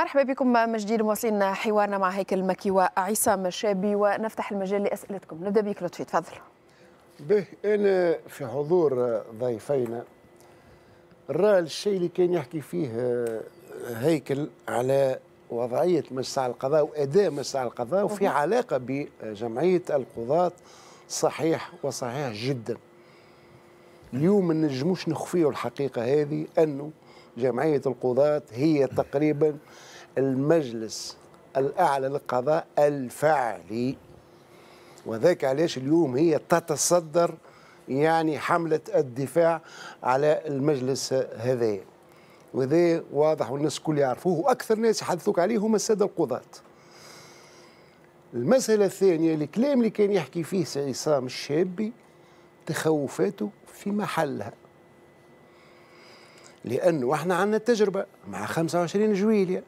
مرحبا بكم من جديد، مواصلين حوارنا مع هيكل المكي وعصام الشابي، ونفتح المجال لأسئلتكم. نبدأ بك لطفي، تفضل. به أنا في حضور ضيفينا نرى الشيء اللي كان يحكي فيه هيكل على وضعية مجلس القضاء وأداء مجلس القضاء وفي علاقة بجمعية القضاة صحيح وصحيح جدا. اليوم ما نجموش نخفيه الحقيقة هذه أنه جمعية القضاة هي تقريبا المجلس الأعلى للقضاء الفعلي، وذاك علاش اليوم هي تتصدر يعني حملة الدفاع على المجلس هذايا، وذا واضح والناس الكل يعرفوه، وأكثر ناس يحدثوك عليه هم السادة القضاة. المسألة الثانية الكلام اللي كان يحكي فيه عصام الشابي تخوفاته في محلها، لأنه احنا عندنا تجربة مع 25 جويلية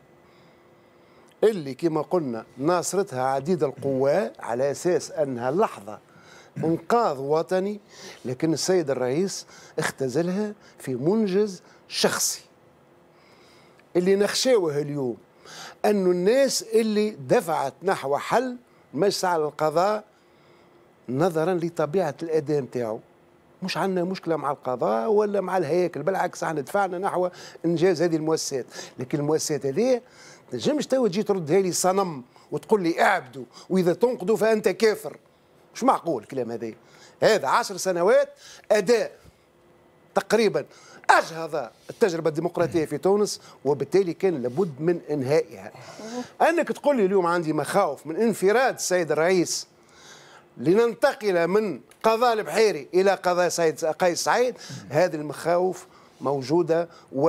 اللي كما قلنا ناصرتها عديد القوى على أساس أنها لحظة إنقاذ وطني، لكن السيد الرئيس اختزلها في منجز شخصي. اللي نخشاوه اليوم أنه الناس اللي دفعت نحو حل مجلس على القضاء نظرا لطبيعة الأداء نتاعو، مش عندنا مشكلة مع القضاء ولا مع الهياكل، بالعكس احنا دفعنا نحو إنجاز هذه المؤسسات، لكن المؤسسات هذه تنجمش تو تجي تردها لي صنم وتقول لي اعبدوا وإذا تنقضوا فأنت كافر. مش معقول الكلام هذا. هذا 10 سنوات أداء تقريبا أجهض التجربة الديمقراطية في تونس، وبالتالي كان لابد من إنهائها. أنك تقول لي اليوم عندي مخاوف من انفراد السيد الرئيس لننتقل من قضاء البحيري إلى قضاء قيس سعيد، هذه المخاوف موجودة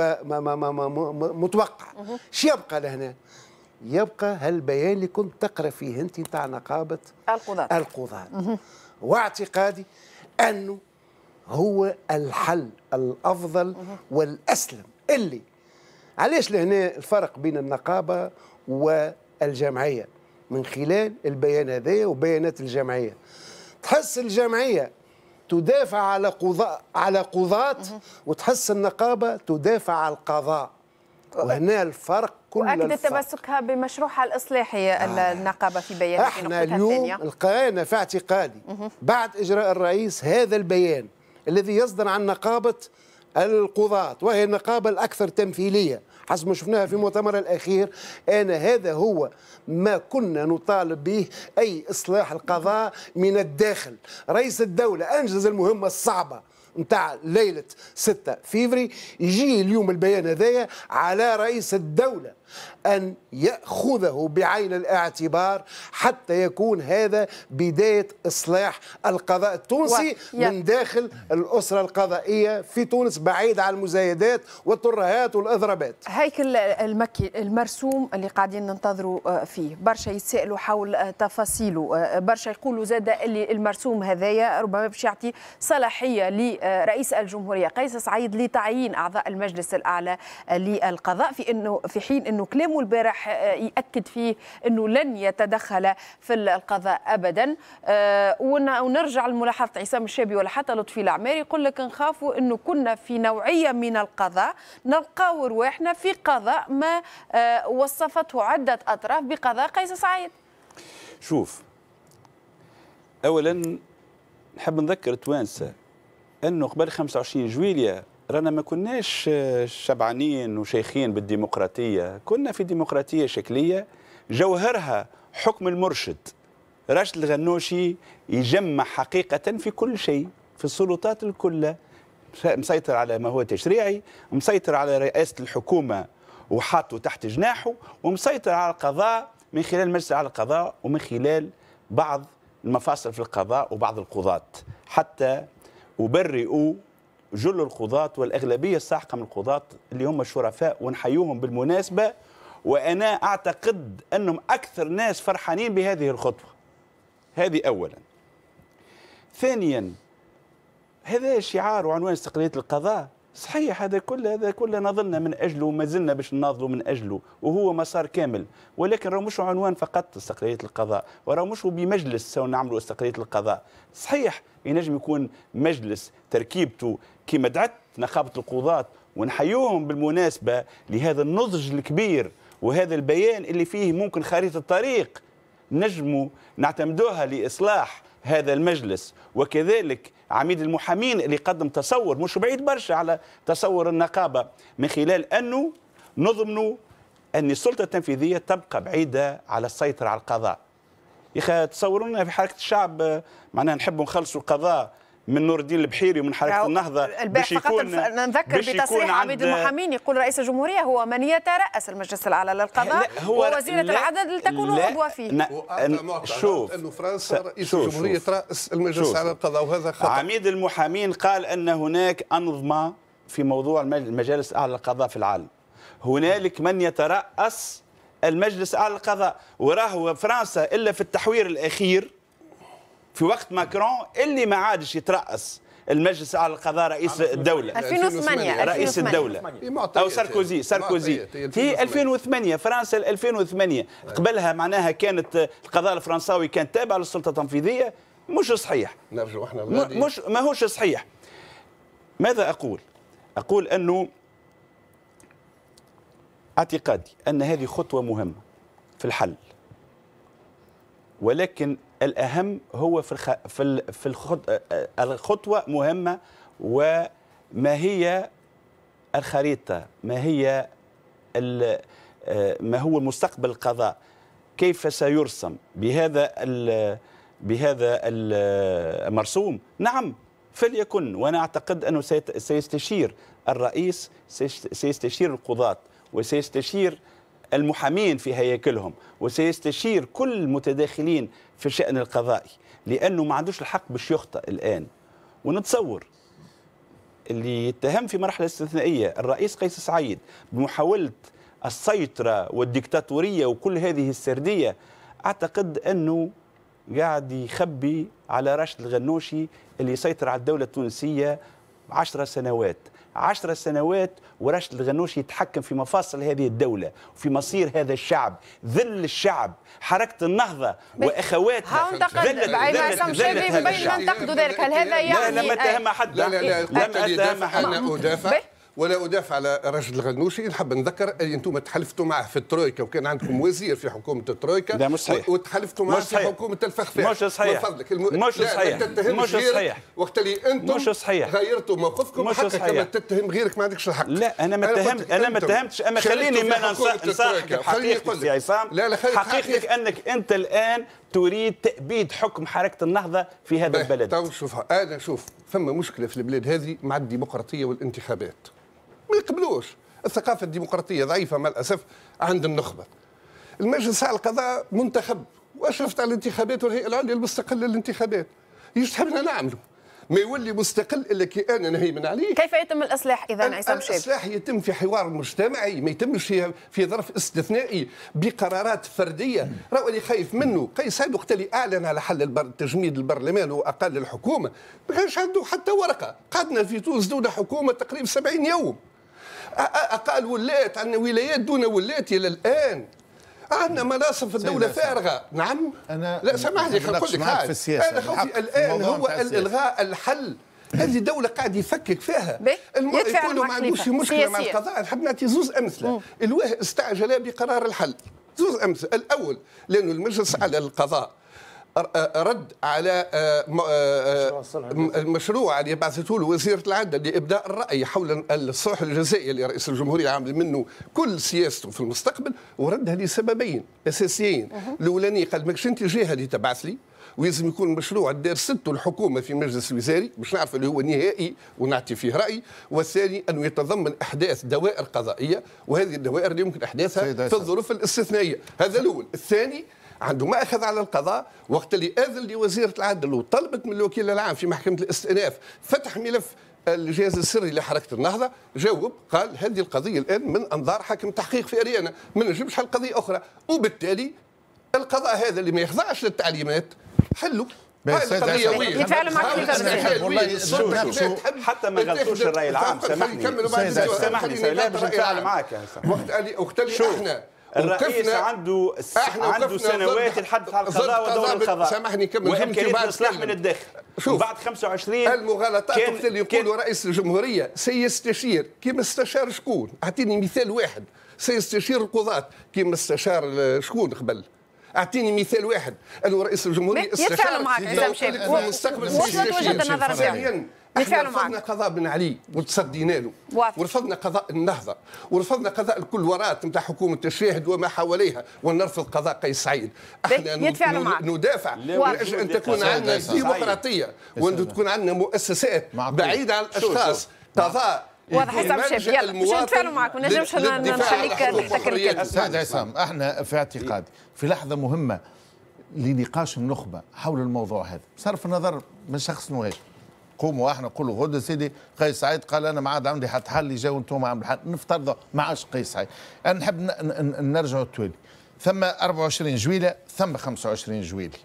ومتوقعة. شو يبقى لهنا؟ يبقى هالبيان اللي كنت تقرأ فيه أنت نتاع نقابة القضاة واعتقادي أنه هو الحل الأفضل والأسلم. اللي علاش لهنا الفرق بين النقابة والجمعية من خلال البيان هذا وبيانات الجمعية. تحس الجمعية تدافع على قضاة وتحس النقابة تدافع على القضاء، وهنا الفرق كل وأكد تمسكها بمشروعها الإصلاحي النقابة في بيانات. احنا اليوم لقينا في اعتقادي بعد إجراء الرئيس هذا البيان الذي يصدر عن نقابة القضاة، وهي النقابة الأكثر تمثيلية حسب ما شفناها في المؤتمر الأخير، هذا هو ما كنا نطالب به، أي إصلاح القضاء من الداخل. رئيس الدولة أنجز المهمة الصعبة نتاع ليلة 6 فيفري، يجي اليوم البيان هذايا على رئيس الدولة أن يأخذه بعين الاعتبار حتى يكون هذا بداية إصلاح القضاء التونسي من داخل الأسرة القضائية في تونس، بعيد عن المزايدات والترهات والإضرابات. هيكل المكي، المرسوم اللي قاعدين ننتظروا فيه برشا يتسائلوا حول تفاصيله، برشا يقولوا زاد اللي المرسوم هذايا ربما باش يعطي صلاحية لرئيس الجمهورية قيس سعيد لتعيين أعضاء المجلس الأعلى للقضاء، في حين أنه كلامه البارح يأكد فيه أنه لن يتدخل في القضاء أبدا. ونرجع لملاحظة عصام الشابي ولا حتى لطفي العماري، يقول لك نخافوا أنه كنا في نوعية من القضاء نلقاو رواحنا في قضاء ما وصفته عدة أطراف بقضاء قيس سعيد. شوف، أولا نحب نذكر التوانسة أنه قبل 25 جويلية رانا ما كناش شبعانين وشيخين بالديمقراطية، كنا في ديمقراطية شكلية جوهرها حكم المرشد. راشد الغنوشي يجمع حقيقة في كل شيء، في السلطات الكل، مسيطر على ما هو تشريعي، مسيطر على رئاسة الحكومة وحاطه تحت جناحه، ومسيطر على القضاء من خلال مجلس على القضاء ومن خلال بعض المفاصل في القضاء وبعض القضاة، حتى أبرئوا جل القضاة والأغلبية الساحقة من القضاة اللي هم الشرفاء ونحيوهم بالمناسبة، وأنا أعتقد أنهم أكثر ناس فرحانين بهذه الخطوة. هذه أولا. ثانيا، هذا شعار وعنوان استقلالية القضاء، صحيح هذا كله نظلنا من أجله وما زلنا باش نناضلوا من أجله، وهو مسار كامل، ولكن راه مش عنوان فقط استقلالية القضاء، وراه مش بمجلس سوف نعملوا استقلالية القضاء. صحيح ينجم يكون مجلس تركيبته كما دعت نقابة القضاة ونحيوهم بالمناسبة لهذا النضج الكبير وهذا البيان اللي فيه ممكن خريطة الطريق نجموا نعتمدوها لإصلاح هذا المجلس، وكذلك عميد المحامين اللي قدم تصور مش بعيد برشا على تصور النقابة، من خلال أنه نضمنوا أن السلطة التنفيذية تبقى بعيدة على السيطرة على القضاء. يا أخي تصوروا لنا في حركة الشعب معناها نحبوا نخلصوا القضاء من نور الدين البحيري ومن حركة النهضة باش يكون نذكر بتصريح عميد المحامين يقول رئيس الجمهورية هو من يترأس المجلس الأعلى للقضاء ووزيرة العدل لتكون عضوة فيه. شوف أنه فرنسا رئيس الجمهورية يترأس المجلس الأعلى للقضاء وهذا خطأ. عميد المحامين قال أن هناك أنظمة في موضوع المجالس الأعلى للقضاء في العالم، هنالك من يترأس المجلس الأعلى للقضاء، وراه فرنسا إلا في التحوير الأخير في وقت ماكرون اللي ما عادش يترأس المجلس الأعلى للقضاء رئيس الدولة 2008 رئيس الدولة أو ساركوزي في 2008 فرنسا 2008 قبلها معناها كانت القضاء الفرنساوي كان تابع للسلطة التنفيذية، مش صحيح، نرجو احنا مش ما هوش صحيح. ماذا أقول؟ أقول أنه اعتقادي أن هذه خطوة مهمة في الحل، ولكن الأهم هو في الخطوة مهمة، وما هي الخريطة، ما هو مستقبل القضاء، كيف سيرسم بهذا المرسوم. نعم فليكن، وأنا أعتقد أنه سيستشير الرئيس، سيستشير القضاة، وسيستشير المحامين في هياكلهم، وسيستشير كل المتداخلين في الشأن القضائي، لأنه ما عندوش الحق باش يخطئ الآن. ونتصور اللي يتهم في مرحلة استثنائية الرئيس قيس سعيد بمحاولة السيطرة والديكتاتورية وكل هذه السردية، أعتقد أنه قاعد يخبي على راشد الغنوشي اللي يسيطر على الدولة التونسية 10 سنوات 10 سنوات، وراشد الغنوشي يتحكم في مفاصل هذه الدولة وفي مصير هذا الشعب، ذل الشعب، حركة النهضة وأخواتها ينتقدوا ذلك. هل هذا يعني لا لم أتهم أحد، لم أتهم أحد، أنا أدافع ولا أدافع على راشد الغنوشي. نحب نذكر أن أنتم تحالفتوا معه في الترويكا، وكان عندكم وزير في حكومة الترويكا، لا مش صحيح، وتحالفتوا معه في حكومة الفخفاخ. مش صحيح، مش صحيح، مش صحيح، وقت اللي أنتم غيرتوا موقفكم حقك كما تتهم غيرك ما عندكش الحق. لا أنا ما اتهمتش، أما خليني ما نصاحبك بحقيقتك يا عصام. حقيقتك أنك أنت الآن تريد تأبيد حكم حركة النهضة في هذا البلد. تو شوف، أنا شوف فما مشكلة في البلاد هذه مع الديمقراطية والانتخابات، ما يقبلوش. الثقافة الديمقراطية ضعيفة مع الأسف عند النخبة. المجلس على القضاء منتخب وأشرفت على الانتخابات والهيئة العليا المستقلة للانتخابات، يجتهبنا نعمله، ما يولي مستقل الا كي انا نهيمن عليه. كيف يتم الاصلاح اذا عصام شاب؟ الاصلاح يتم في حوار مجتمعي، ما يتمش في ظرف استثنائي بقرارات فرديه. راهو اللي خايف منه قيس سعيد وقت اللي اعلن على حل تجميد البرلمان واقل الحكومه ما كانش عنده حتى ورقه. قعدنا في تونس دون حكومه تقريبا 70 يوم. اقل ولايات، عندنا ولايات دون ولايات الى الان. عندنا مناصب في الدولة فارغة. نعم أنا لا سامحني نقول لك حاجة، أنا خوفي الآن هو الإلغاء الحل. هذه دولة قاعد يفكك فيها. يقولوا ما عندوش مشكلة مع القضاء. نحب نعطي زوز أمثلة. الواه استعجل بقرار الحل. زوز أمثلة. الأول لأنه المجلس على القضاء رد على المشروع اللي بعثته له وزيرة العدل لإبداء الرأي حول الصلح الجزائي اللي رئيس الجمهورية عامل منه كل سياسته في المستقبل، وردها لسببين أساسيين. الأولاني قال ماكش أنت جهة اللي تبعث لي، ويلزم يكون مشروع دار سته الحكومة في مجلس الوزاري باش نعرف اللي هو نهائي ونعطي فيه رأي. والثاني أنه يتضمن أحداث دوائر قضائية، وهذه الدوائر اللي يمكن أحداثها في الظروف الاستثنائية. هذا الأول. الثاني عنده ما أخذ على القضاء وقت اللي آذن لوزيرة العدل وطلبت من الوكيل العام في محكمة الاستئناف فتح ملف الجهاز السري لحركة النهضة، جاوب قال هذه القضية الآن من أنظار حاكم تحقيق في أريانا، ما نجمش حل قضية أخرى. وبالتالي القضاء هذا اللي ما يخضعش للتعليمات حلوا. قضية حتى ما غلطوش الرأي العام. سامحني لا باش نتفاعل معاك. وقت اللي الرئيس عنده سنوات الحدث على القضاء ودور القضاء. سامحني كمل وامكانيه الاصلاح من الداخل. وبعد 25 المغالطات اللي يقولوا رئيس الجمهوريه سيستشير كيما استشار شكون؟ اعطيني مثال واحد. سيستشير القضاة كيما استشار شكون قبل؟ اعطيني مثال واحد انه رئيس الجمهوريه يتفاعلوا معك عزام شيخ في المستقبل وصلت وجهه النظر ثانيا احنا رفضنا قضاء بن علي وتصدينا له، ورفضنا قضاء النهضه، ورفضنا قضاء الكلورات نتاع حكومه الشاهد وما حواليها، ونرفض قضاء قيس سعيد. احنا ندافع من اجل ان تكون عندنا ديمقراطيه وان تكون عندنا مؤسسات بعيده عن الاشخاص قضاء. واضح عصام شيخ. يلا باش نتفاعلوا معك ما نجمش نخليك تحتكر الكلمه. استاذ عصام، احنا في اعتقادي في لحظه مهمه لنقاش النخبه حول الموضوع هذا، بصرف النظر من شخص واحد. قوموا احنا نقولوا غد سيدي قيس سعيد قال انا ما عاد عندي حتى حل اللي جاوا انتم عم الحل، نفترضوا ما عادش قيس سعيد. انا نحب نرجعوا التوالي. ثم 24 جويلية، ثم 25 جويلية.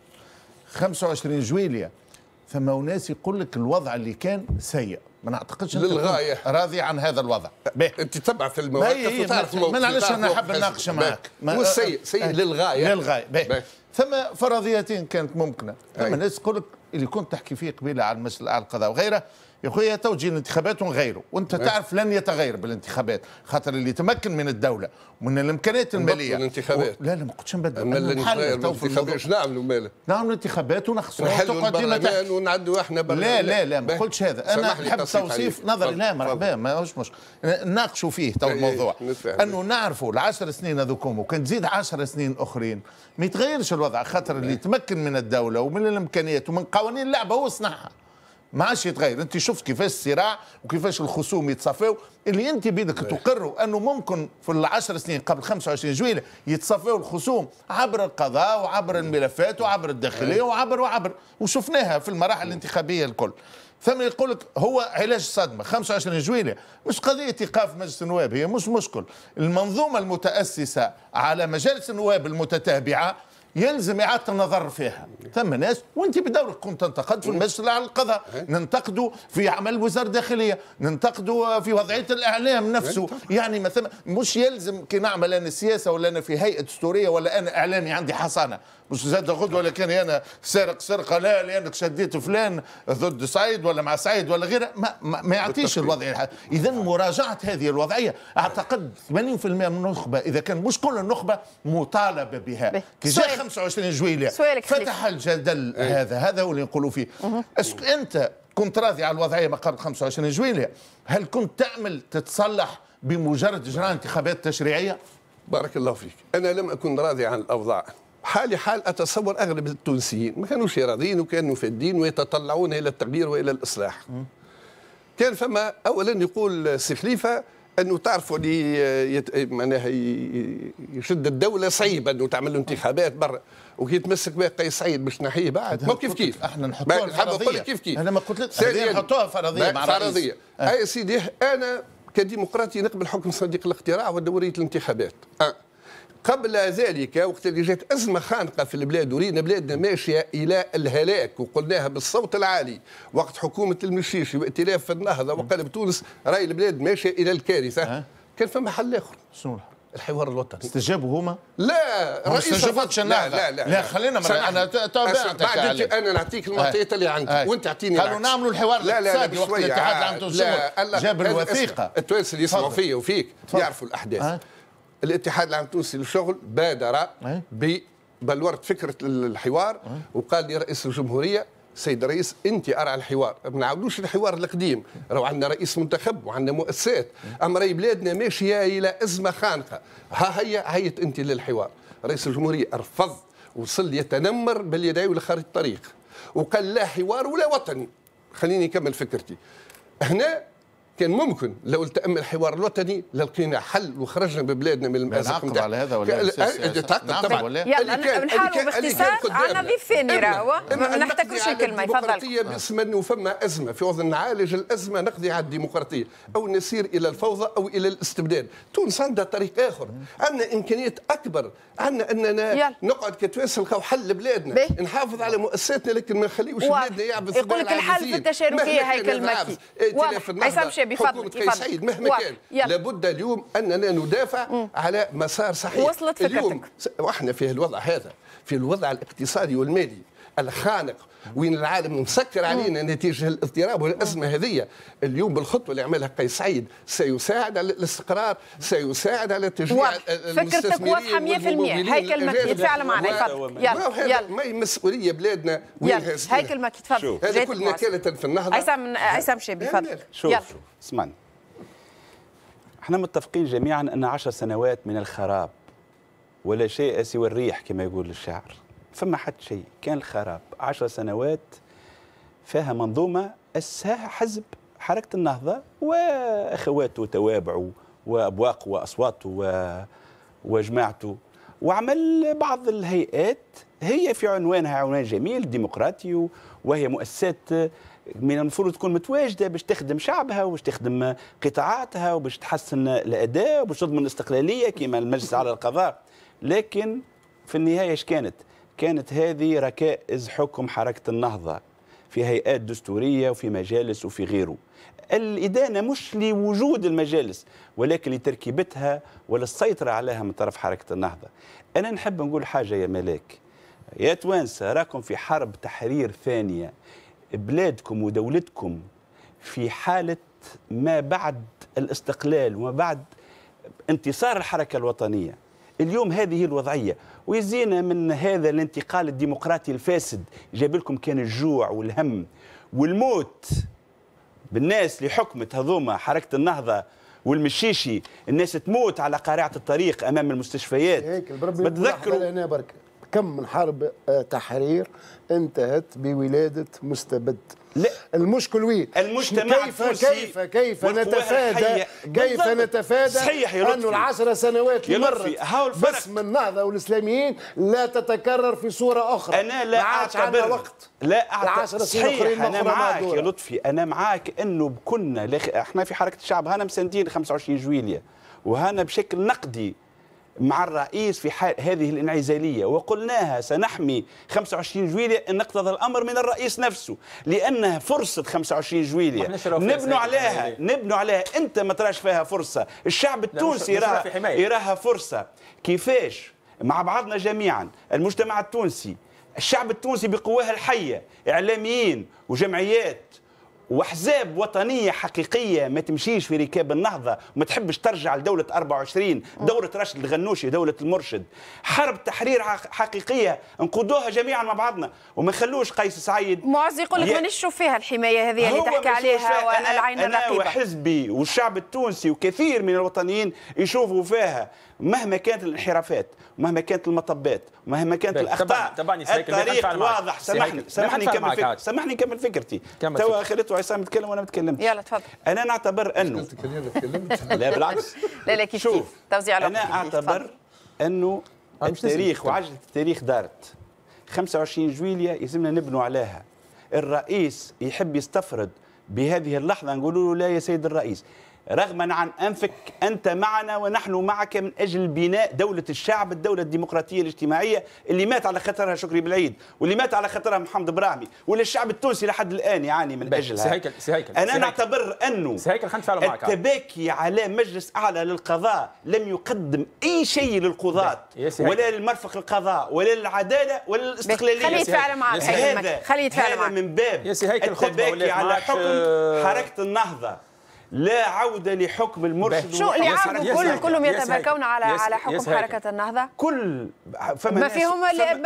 25 جويلية ثم ناس يقول لك الوضع اللي كان سيء، ما نعتقدش للغايه راضي عن هذا الوضع. انت تتبع في المواقف وتعرف الموقف. ما نعرفش انا حاب نناقش معك. مش سيء للغايه. للغايه. ثم فرضيتين كانت ممكنه. ثم ناس تقول لك اللي كنت تحكي فيه قبيله على المسألة على القضاء وغيره، يا خويا توجيه الانتخابات ونغيره، وانت تعرف لن يتغير بالانتخابات، خاطر اللي يتمكن من الدوله ومن الامكانيات الماليه الانتخابات. لا ما قلتش نبدل. الانتخابات ايش نعملوا ماله؟ نعملوا الانتخابات ونخسروا البرلمان ونعدوا احنا برلمان. لا ما قلتش هذا. انا نحب توصيف نظري. لا مرحبا ماهوش نناقشوا فيه تو الموضوع انه نعرفوا ال10 سنين هذوكم وكان تزيد 10 سنين اخرين ما يتغيرش الوضع، خاطر اللي يتمكن من الدوله ومن الامكانيات ومن قوانين اللعبه هو صنعها. ما عادش يتغير. انت شفت كيفاش الصراع وكيفاش الخصوم يتصفوا، اللي انت بيدك تقروا انه ممكن في ال10 سنين قبل 25 جويلية يتصفوا الخصوم عبر القضاء وعبر الملفات وعبر الداخليه وعبر وشفناها في المراحل الانتخابيه الكل. ثم يقول لك هو علاج الصدمه 25 جويلية مش قضيه ايقاف مجلس النواب، هي مش مشكل. المنظومه المتاسسه على مجالس النواب المتتابعه يلزم إعادة النظر فيها. ثم ناس وانت بدورك كنت تنتقد في المجلس على القضاء، ننتقدوا في عمل وزارة الداخلية، ننتقدوا في وضعية الإعلام نفسه. يعني مثلا مش يلزم كي نعمل أنا سياسة ولا أنا في هيئة دستورية ولا أنا إعلامي عندي حصانة مش زاد غد ولا كان أنا سارق سرقة لا لأنك شديت فلان ضد سعيد ولا مع سعيد ولا غيره. ما يعطيش الوضع. إذا مراجعة هذه الوضعية أعتقد 80% من النخبة إذا كان مش كل النخبة مطالبة بها. كي جاء 25 جويلية فتح الجدل هذا هو اللي نقولوا فيه. أنت كنت راضي على الوضعية ما قبل 25 جويلية؟ هل كنت تعمل تتصلح بمجرد إجراء انتخابات تشريعية؟ بارك الله فيك. أنا لم أكن راضي عن الأوضاع. حالي حال أتصور أغلب التونسيين ما كانوش راضيين وكانوا فادين ويتطلعون إلى التغيير وإلى الإصلاح. كان فما أولا يقول سي خليفة أنه تعرفوا اللي معناها يشد الدولة صعيب أنه تعمل له انتخابات برا وكي يتمسك بها قيس سعيد باش نحيه بعد ما كيف احنا نحطوها فرضية. كيف انا ما قلت لك نحطوها فرضية مع فرضية. يا سيدي أنا كديمقراطي نقبل حكم صندوق الاقتراع ودورية الانتخابات. قبل ذلك وقت اللي جات أزمة خانقة في البلاد ورينا بلادنا ماشية إلى الهلاك وقلناها بالصوت العالي وقت حكومة المشيشي وائتلاف في النهضة وقلب تونس راي البلاد ماشية إلى الكارثة. كان فما حل آخر. شنو الحوار الوطني. استجابوا هما؟ لا رئيس لا خلينا انا تابعتك. انا نعطيك المعطيات اللي عندي وانت تعطيني. قالوا نعملوا الحوار الاقتصادي وقت الاتحاد العام التونسي جاب الوثيقه. التوانسه اللي يسمعوا فيا وفيك يعرفوا الاحداث. الاتحاد العام التونسي للشغل بادر ببلورة فكرة الحوار وقال لي رئيس الجمهورية سيد الرئيس انت ارعى الحوار، ما نعاودوش الحوار القديم، راهو عندنا رئيس منتخب وعندنا مؤسسات، اما راهي بلادنا ماشيه الى ازمه خانقه، ها هي هيت انت للحوار. رئيس الجمهوريه رفض وصل يتنمر بل يدعو لخارج الطريق وقال لا حوار ولا وطني. خليني نكمل فكرتي. هنا كان ممكن لو التأم الحوار الوطني لقينا حل وخرجنا ببلادنا من المأزق. نعقب على هذا ولا طبعا يلا نحاولوا باختصار عندنا ضيف ثاني راهو ما نحتكروش الكلمه. يفضل. باسم انه فما ازمه في وضع نعالج الازمه نقضي على الديمقراطيه او نسير الى الفوضى او الى الاستبداد. تونس عندها طريق اخر، عندنا امكانيات اكبر، عندنا اننا نقعد كتوانسه نلقاو حل بلادنا، نحافظ على مؤسساتنا لكن ما نخليوش بلادنا يعبث. يقول لك الحل في التشاركيه هاي كلمتي. عصام شاب شابي حكومة قيس سعيد مهما كان لابد اليوم أننا ندافع على مسار صحيح. وصلت اليوم وإحنا في الوضع هذا، في الوضع الاقتصادي والمالي الخانق، وين العالم مسكر علينا نتيجه الاضطراب والازمه هذه، اليوم بالخطوه اللي عملها قيس سعيد سيساعد على الاستقرار، سيساعد على تشجيع فكرتك واضحه 100%. هيكل مكي تفاعل معنا. يلا يلا ما هي مسؤوليه بلادنا وينها. هيكل مكي تفضل. هذا كل نكاله في النهضه. عصام شابي تفضل. شوف اسمعني، احنا متفقين جميعا ان 10 سنوات من الخراب ولا شيء سوى الريح كما يقول الشاعر. فما حد شيء، كان الخراب 10 سنوات فيها منظومة أسسها حزب حركة النهضة وأخواته وتوابعه وأبواقه وأصواته وجماعته، وعمل بعض الهيئات هي في عنوانها عنوان جميل ديمقراطي، وهي مؤسسات من المفروض تكون متواجدة باش تخدم شعبها وباش تخدم قطاعاتها وباش تحسن الأداء وباش تضمن الاستقلالية كما المجلس على القضاء. لكن في النهاية ايش كانت هذه ركائز حكم حركة النهضة في هيئات دستورية وفي مجالس وفي غيره. الإدانة مش لوجود المجالس ولكن لتركيبتها وللسيطرة عليها من طرف حركة النهضة. أنا نحب نقول حاجة يا ملاك، يا توانسة راكم في حرب تحرير ثانية، بلادكم ودولتكم في حالة ما بعد الاستقلال وما بعد انتصار الحركة الوطنية. اليوم هذه الوضعية، ويزينا من هذا الانتقال الديمقراطي الفاسد جاب لكم كان الجوع والهم والموت بالناس اللي حكمت هذوما حركة النهضة والمشيشي، الناس تموت على قارعة الطريق أمام المستشفيات. بتذكروا أنا برك كم من حرب تحرير انتهت بولادة مستبد. لا المشكل وين؟ المجتمع كيف نتفادى أنه العشر سنوات اللي مرت باسم النهضة والإسلاميين لا تتكرر في صورة أخرى. أنا لا أعتبر صحيح، أنا معاك يا لطفي، أنا معاك أنه كنا احنا في حركة الشعب هنا مساندين 25 جويلية وهنا بشكل نقدي مع الرئيس في هذه الانعزالية، وقلناها سنحمي 25 جويلية إن اقتضى الأمر من الرئيس نفسه، لأنها فرصة 25 جويلية نبنوا عليها. أنت ما تراش فيها فرصة، الشعب التونسي يراها فرصة. كيفاش مع بعضنا جميعا المجتمع التونسي، الشعب التونسي بقواه الحية، إعلاميين وجمعيات واحزاب وطنيه حقيقيه ما تمشيش في ركاب النهضه وما تحبش ترجع لدوله 24 دوله راشد الغنوشي دوله المرشد. حرب تحرير حقيقيه نقودوها جميعا مع بعضنا وما نخلوش قيس سعيد. معز يقول لك مانيش نشوف فيها الحمايه هذه اللي تحكي عليها والعين الرقيبه. انا وحزبي والشعب التونسي وكثير من الوطنيين يشوفوا فيها مهما كانت الانحرافات ومهما كانت المطبات ومهما كانت الاخطاء الطريق واضح. سامحني نكمل فكرتي. توا خليته عصام يتكلم وانا ما تكلمتش. يلا تفضل. انا نعتبر انه لا بالعكس لا كيف توزيع الوقت. انا اعتبر انه التاريخ وعجله التاريخ دارت 25 جويلية يلزمنا نبنوا عليها. الرئيس يحب يستفرد بهذه اللحظه نقولوا له لا يا سيد الرئيس، رغما عن أنفك أنت معنا ونحن معك من أجل بناء دولة الشعب، الدولة الديمقراطية الاجتماعية اللي مات على خطرها شكري بالعيد واللي مات على خطرها محمد براهمي واللي الشعب التونسي لحد الآن يعاني من أجلها. أنا نعتبر أنه التباكي على مجلس أعلى للقضاء لم يقدم أي شيء للقضاة ولا للمرفق القضاء ولا للعدالة ولا للاستقلالية. خليه يتفاعل معك. هذا من باب التباكي على حكم حركة النهضة، لا عودة لحكم المرشد. شو اللي عارفوا كلهم يتباكون على حكم حركة النهضة؟ ما فيهم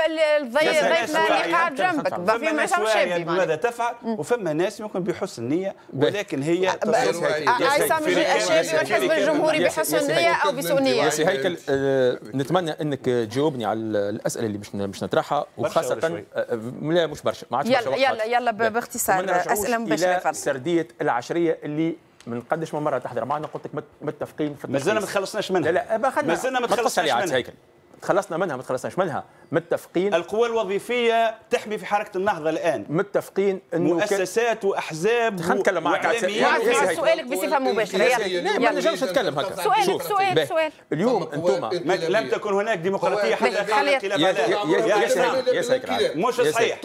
ضيفنا اللي قاعد جنبك، ما فيهم عصام شابي ماذا تفعل، وفما ناس يمكن بحسن نية ولكن هي عصام الشابي والحزب الجمهوري بحسن نية أو بسوء نية. يا سي هيكل نتمنى انك تجاوبني على الأسئلة اللي باش نطرحها، وخاصة لا مش برشا ما عادش برشا وقت. يلا باختصار أسئلة مباشرة. سردية العشرية اللي من قدش من مره تحضر معنا قلت لك متفقين في مازلنا ما تخلصناش منها. لا مازلنا ما تخلصناش منها. تخلصنا منها ما تخلصناش منها، متفقين. القوى الوظيفيه تحمي في حركه النهضه الان، متفقين انه مؤسسات واحزاب خلينا نتكلم معك سؤالك بصفه مباشره. ما نجمش نتكلم هكا. سؤال اليوم انتم لم تكن هناك ديمقراطيه حتى في الانقلاب. مش صحيح،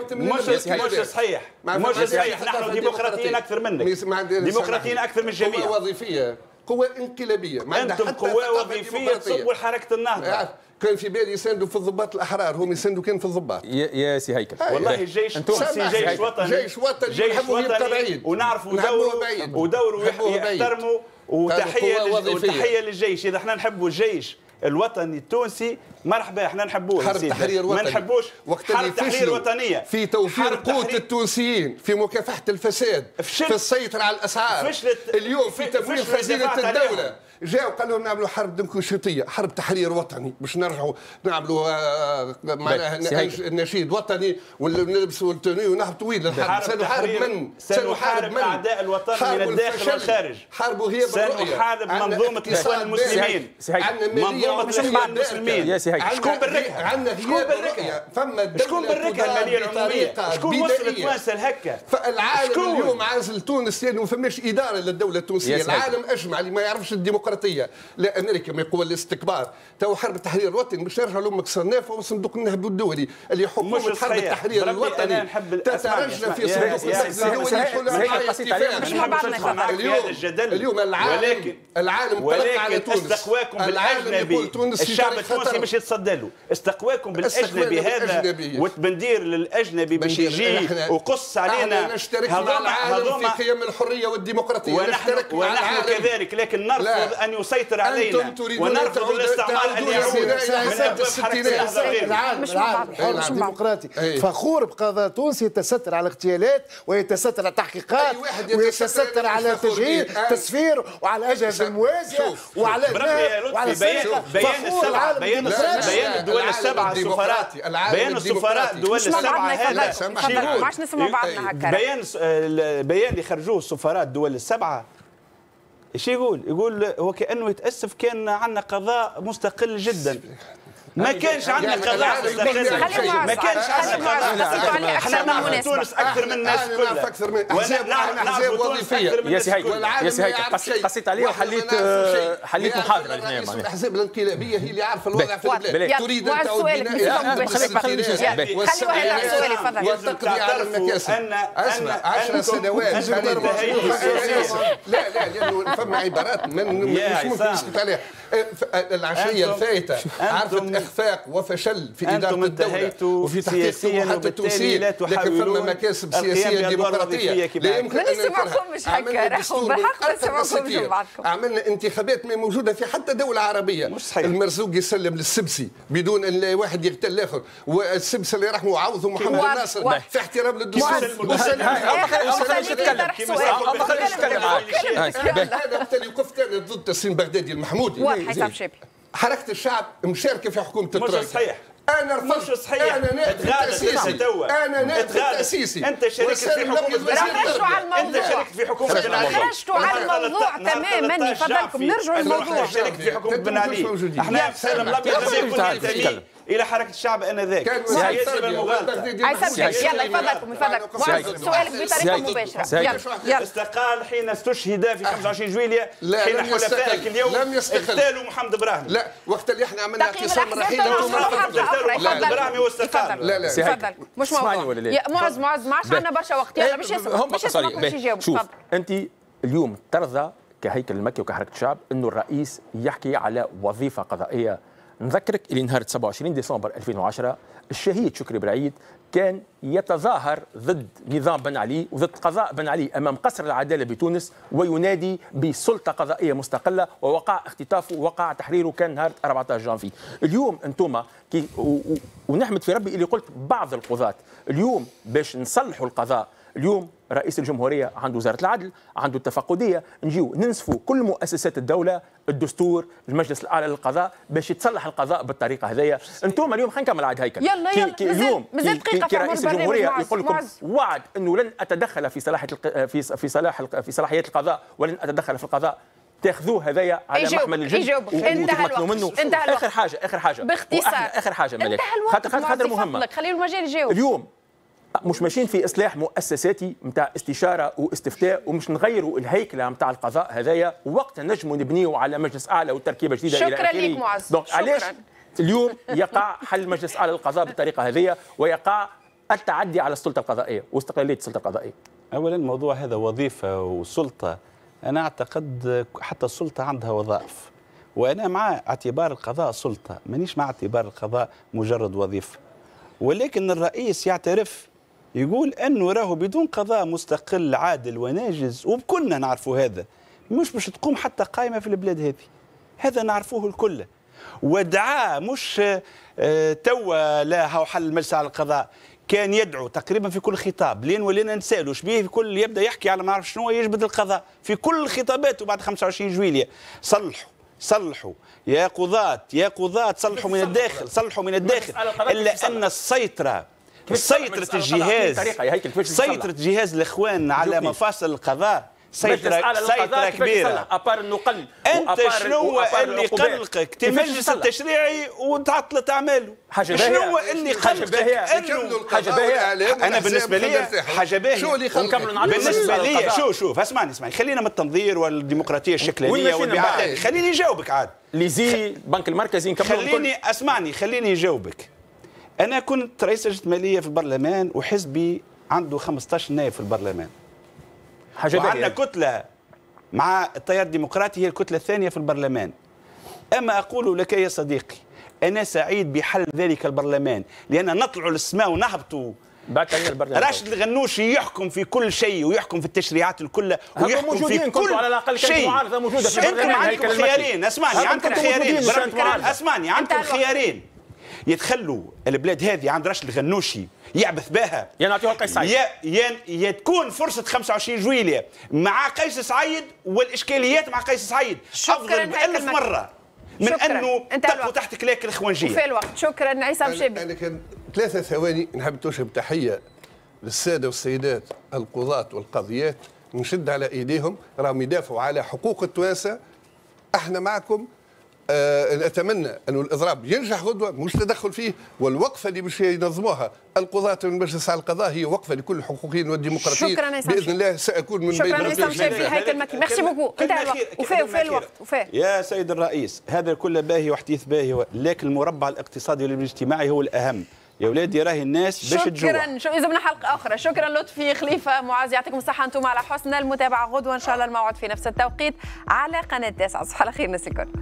مش صحيح. نحن ديمقراطيين اكثر منك، ديمقراطيين اكثر من الجميع. قوى وظيفيه، قوى انقلابيه، انتم قوى وظيفيه تصبوا حركه النهضه. كان في بالي يساندوا في الضباط الاحرار، هم يساندوا كان في الضباط. يا سي هيكل والله الجيش التونسي جيش وطني، جيش وطني ونعرفوا ودوره يحترموا. وتحيه للجيش. اذا احنا نحبوا الجيش الوطني التونسي مرحبا، احنا نحبوه. حرب تحرير وطني، ما نحبوش حرب تحرير وطنيه في توفير قوت التونسيين، في مكافحه الفساد، في السيطره على الاسعار. اليوم في تمويل خزينه الدوله جاوا قالوا نعملوا حرب ديمقراطيه، حرب تحرير وطني باش نرجعوا نعملوا معناها نشيد وطني ونلبسوا التوني ونهبطوا وين للحرب. سنحارب اعداء الوطن من الداخل والخارج. حرب غياب الرؤيه، سنحارب منظومه الاخوان المسلمين، منظومه الاخوان المسلمين. شكون بالركه؟ عندنا غياب الرؤيه، فما شكون بالركه الماليه العموميه؟ شكون وصل توانسه لهكا؟ فالعالم اليوم عازل تونس لانه ما فماش اداره للدوله التونسيه. العالم اجمع اللي ما يعرفش الديمقراطيه، لا امريكا ما يقوى الاستكبار. تو حرب التحرير الوطني باش نرجعوا لامك صنافه وصندوق النهب الدولي اللي حكومه حرب التحرير الوطني تترجى في صندوق النهب الدولي. اليوم العالم طلق على تونس، استقواكم بالاجنبي. الشعب التونسي باش يتصدى له، استقواكم بالاجنبي هذا وتبندير للاجنبي باش يجي وقص علينا. نشترك مع العالم في قيم الحريه والديمقراطيه، ونحن كذلك، لكن نرفض ان يسيطر علينا ونرفض الاستعمار ان يعود من ابواب حركه النهضه غير. العالم ديمقراطي فخور بقضاء تونسي يتستر على اغتيالات ويتستر على تحقيقات ويتستر على تسفير وعلى اجهزه موازيه وعلى بيان الدول السبعه السفراء، بيان السفراء الدول السبعه هذا ما عادش نسمع بعضنا هكا. بيان اللي خرجوه السفراء الدول السبعه ايش يقول هو كانه يتاسف كان عندنا قضاء مستقل جدا. ما كانش عندنا قضاء مستقل، ما كانش عندنا قضاء. احنا نعرف تونس اكثر من الناس كلها، ونعرف وظيفيه. يا سي هيك قصيت عليه وحليت محاضره هنا. الاحزاب الانقلابيه هي اللي عارفه الوضع في البلاد، تريد ان تعود بناء وتقضي على المكاسب. 10 سنوات لا لانه فما عبارات مش ممكن نسكت عليها. العشيه الفائته عرفت اخفاق وفشل في اداره الدوله وفي تحقيق طموحات التونسيين، لكن فما مكاسب سياسيه ديمقراطيه لا يمكن ان نسمعكمش هكا. بالحق نسمعكمش بعضكم. عملنا انتخابات ما موجوده في حتى دوله عربيه. المرزوق يسلم للسبسي بدون ان واحد يقتل الاخر، والسبسي اللي رحموا عوضوا محمد الناصر في احترام للدستور. هذا بالتالي وقف ثاني ضد تسليم بغدادي المحمودي. حساب شابي حركه الشعب مشاركه في حكومه التراك. مش صحيح، انا رفضت. مش صحيح. انا نائب التاسيسي، انت شاركت في حكومه انت شاركت في حكومه بن علي. خرجتوا على الموضوع تماما. فضلكم نرجعوا للموضوع. شاركت في حكومه بن علي. احنا سالم الابيض لم يكن ينتمي الى حركه الشعب انذاك سياسي بالمغالطه. يلا يفضلكم سؤالك بطريقه مباشره. يلا. استقال حين استشهد في 25 جويلية، حين حلفائك اليوم اغتالوا محمد ابراهيم. لا وقت اللي احنا عملنا اعتصام رحيل محمد ابراهيم واستقال. لا تفضل. مش موضوع. معز ما عادش عندنا برشا وقت. يلا مش يسمعكم شي يجاوب. شوف انت اليوم ترضى كهيكل المكي وكحركه الشعب انه الرئيس يحكي على وظيفه قضائيه؟ نذكرك اللي نهار 27 ديسمبر 2010 الشهيد شكري برعيد كان يتظاهر ضد نظام بن علي وضد قضاء بن علي امام قصر العداله بتونس وينادي بسلطه قضائيه مستقله، ووقع اختطافه ووقع تحريره كان نهار 14 جانفي. اليوم انتم ونحمد في ربي اللي قلت بعض القضاة اليوم باش نصلحوا القضاء. اليوم رئيس الجمهورية عنده وزارة العدل، عنده التفقدية، نجيو ننسفوا كل مؤسسات الدولة، الدستور، المجلس الأعلى للقضاء باش يتصلح القضاء بالطريقة هذيا. انتم اليوم خلينا نكمل عاد هيكل. يلا اليوم كي رئيس الجمهورية يقول لكم وعد انه لن اتدخل في صلاحيات القضاء ولن اتدخل في القضاء، تاخذوه هذايا على محمل الجد وتتمكنوا منه. انتهى الوقت. اخر حاجه باختصار اخر حاجه ملك خاطر مهمه. خليوا المجال يجاوب. اليوم مش ماشيين في اصلاح مؤسساتي نتاع استشاره واستفتاء، ومش نغيروا الهيكله نتاع القضاء هذايا، ووقتها نجموا نبنيوا على مجلس اعلى وتركيبه جديده الى اخره. شكرا لك معز. دونك علاش اليوم يقع حل مجلس اعلى للقضاء بالطريقه هذه، ويقع التعدي على السلطه القضائيه واستقلاليه السلطه القضائيه؟ اولا الموضوع هذا وظيفه وسلطه، انا اعتقد حتى السلطه عندها وظائف، وانا مع اعتبار القضاء سلطه، مانيش مع اعتبار القضاء مجرد وظيفه. ولكن الرئيس يعترف يقول انه راهو بدون قضاء مستقل عادل وناجز، وكلنا نعرفوا هذا، مش باش تقوم حتى قائمه في البلاد هذه، هذا نعرفوه الكل. ودعاه مش توا لا هو حل المجلس على القضاء، كان يدعو تقريبا في كل خطاب، لين ولينا نسالوا شبيه في كل يبدا يحكي على ما نعرف شنو يجبد القضاء في كل خطاباته بعد 25 جويلية. صلحوا يا قضاة يا قضاة، صلحوا من الداخل، صلحوا من الداخل. الا ان سيطرة جهاز الاخوان على مفاصل القضاء سيطرة كبيرة. أبار انه قل. انت شنو اللي قلقك؟ المجلس التشريعي وتعطلت اعماله. شنو اللي قلقك؟ حاجة باهية. انا بالنسبة لي حاجة باهية. بالنسبة لي شوف اسمعني خلينا من التنظير والديمقراطية الشكلانية والبيعات، خليني نجاوبك عاد. ليزي البنك المركزي نكملوا. خليني نجاوبك. انا كنت رئيس لجنة مالية في البرلمان، وحزبي عنده 15 نائب في البرلمان. وعندنا كتلة مع التيار الديمقراطي هي الكتلة الثانية في البرلمان. أما أقول لك يا صديقي، أنا سعيد بحل ذلك البرلمان، لأن نطلعوا للسماء ونهبطوا. راشد الغنوشي يحكم في كل شيء، ويحكم في التشريعات الكل، ويحكم في كل على الأقل شيء. أنتم عندكم خيارين، اسمعني عندكم خيارين. يتخلوا البلاد هذه عند راشد الغنوشي يعبث بها، يا نعطيوها قيس سعيد، يا تكون فرصة 25 جويلية مع قيس سعيد، والإشكاليات مع قيس سعيد أفضل ب1000 مرة من أنه تبقوا تحت كلاك الإخوانجية. وفي الوقت. شكرا عصام شابي. أنا كان 3 ثواني نحب توجه تحية للسادة والسيدات القضاة والقاضيات، نشد على إيديهم، راهم يدافعوا على حقوق التوانسة. احنا معكم. نتمنى أن الإضراب ينجح غدوة، مش تدخل فيه، والوقفة اللي باش ينظموها القضاة من مجلس على القضاء هي وقفة لكل الحقوقيين والديمقراطيين. بإذن الله سأكون من بين شكرا عصام شابي. هيكل مكي. ميرسي بوكو. انتهى الوقت. وفي الوقت. يا سيد الرئيس، هذا كله باهي وحديث باهي، لكن المربع الاقتصادي والاجتماعي هو الأهم. يا ولادي راهي الناس باش تجوع. شكرا. إذا حلقة أخرى. شكرا لطفي خليفة معاذ، يعطيكم الصحة أنتم على حسن المتابعة. غدوة إن شاء الله الموعد في نفس التوقيت على قناة 9. صباح الخير ناس الكل.